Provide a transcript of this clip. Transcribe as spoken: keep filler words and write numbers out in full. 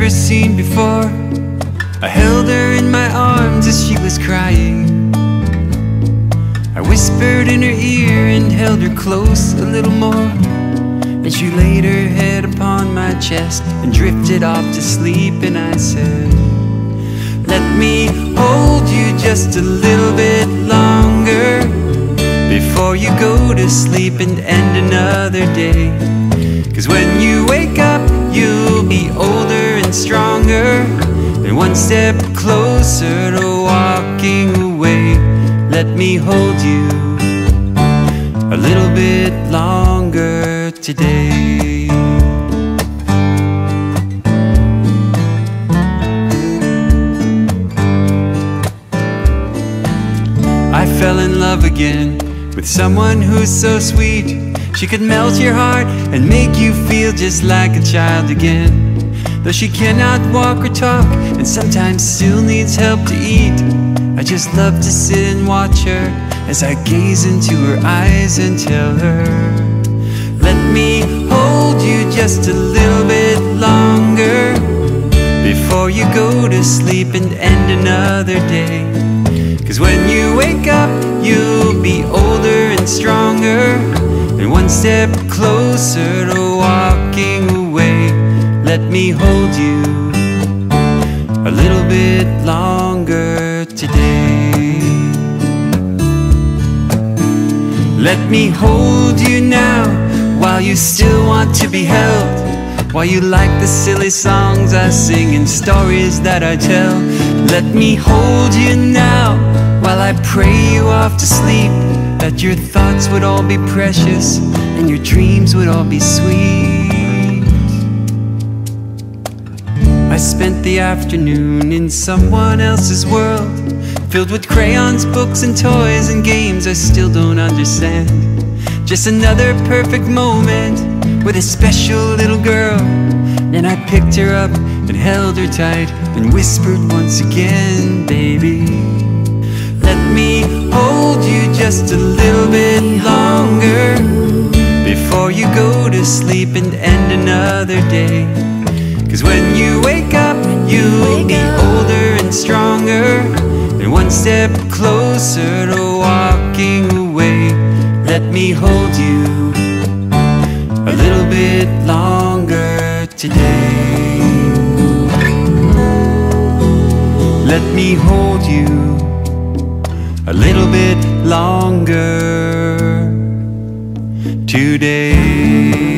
never seen before. I held her in my arms as she was crying. I whispered in her ear and held her close a little more. And she laid her head upon my chest and drifted off to sleep. And I said, let me hold you just a little bit longer before you go to sleep and end another day. 'Cause when you wake up, you'll be older and stronger, and one step closer to walking away. Let me hold you a little bit longer today. I fell in love again with someone who's so sweet. She could melt your heart and make you feel just like a child again. Though she cannot walk or talk and sometimes still needs help to eat, I just love to sit and watch her as I gaze into her eyes and tell her, let me hold you just a little bit longer before you go to sleep and end another day. 'Cause when you wake up, you'll be older and stronger, and one step closer to walking away. Let me hold you a little bit longer today. Let me hold you now while you still want to be held, while you like the silly songs I sing and stories that I tell. Let me hold you now while I pray you off to sleep, that your thoughts would all be precious and your dreams would all be sweet. I spent the afternoon in someone else's world, filled with crayons, books and toys and games I still don't understand. Just another perfect moment with a special little girl. Then I picked her up and held her tight and whispered once again, baby, let me hold you just a little bit longer before you go to sleep and end another day. 'Cause when you wake up, you'll be older and stronger, and one step closer to walking away. Let me hold you a little bit longer today. Let me hold you a little bit longer today.